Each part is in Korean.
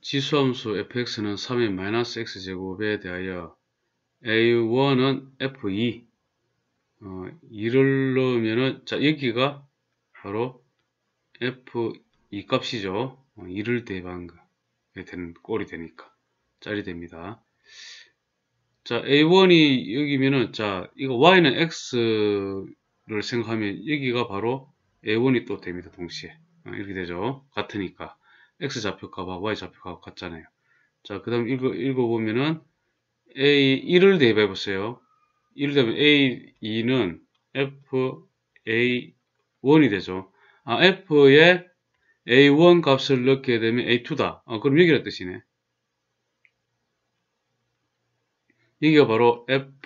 지수함수 fx는 3의 마이너스 x제곱에 대하여 a1은 f2 2를 넣으면은 자 여기가 바로 f2 값이죠. 2를 대입한 게 되는 꼴이 되니까 짤이 됩니다. 자 a1이 여기면은 자 이거 y는 x를 생각하면 여기가 바로 a1이 또 됩니다. 동시에 이렇게 되죠. 같으니까 x 좌표값하고 y 좌표값 같잖아요. 자 그 다음 읽어보면은 a1을 대입해보세요. 1을 대입하면 a2는 fa1이 되죠. f에 a1 값을 넣게 되면 a2다. 그럼 여기란 뜻이네. 여기가 바로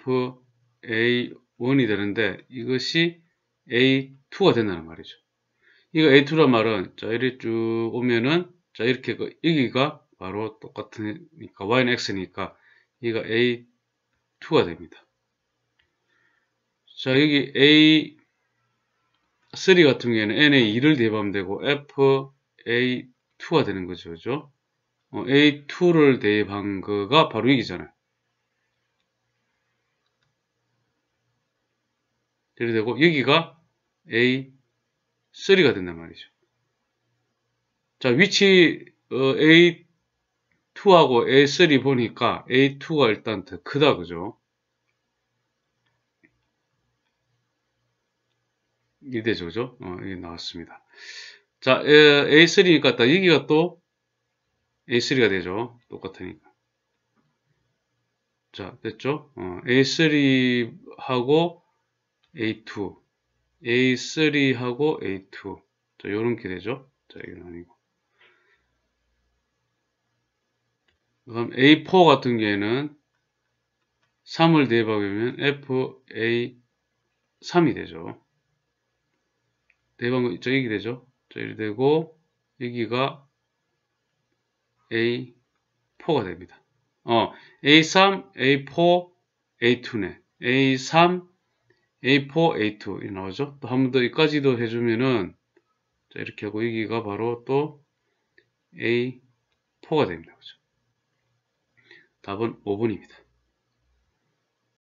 fa1이 되는데 이것이 a2가 된다는 말이죠. 이거 a2란 말은 자 이렇게 쭉 오면은 자 이렇게 여기가 바로 똑같으니까 y는 x니까 여기가 a2가 됩니다. 자 여기 a3 같은 경우에는 n에 2를 대입하면 되고 fa2가 되는 거죠. 그죠? a2를 대입한 거가 바로 여기잖아요. 이렇게 되고 여기가 a3가 된단 말이죠. 자 위치 a2하고 a3 보니까 a2가 일단 더 크다. 그죠? 이게 되죠. 그죠? 이게 나왔습니다. 자 a3니까 딱 여기가 또 a3가 되죠. 똑같으니까. 자 됐죠? a3하고 a2 a3하고 a2 자 요렇게 되죠. 자 이건 아니고 그럼 a4 같은 경우에는 3을 대입하면 fa3이 되죠. 대입한 거 여기 되죠. 자 이렇게 되고 여기가 a4가 됩니다. a3, a4, a2네. a3, a4, a2 이렇게 나오죠. 또 한 번 더 여기까지도 해주면은 자 이렇게 하고 여기가 바로 또 a4가 됩니다. 그죠? 답은 5번입니다.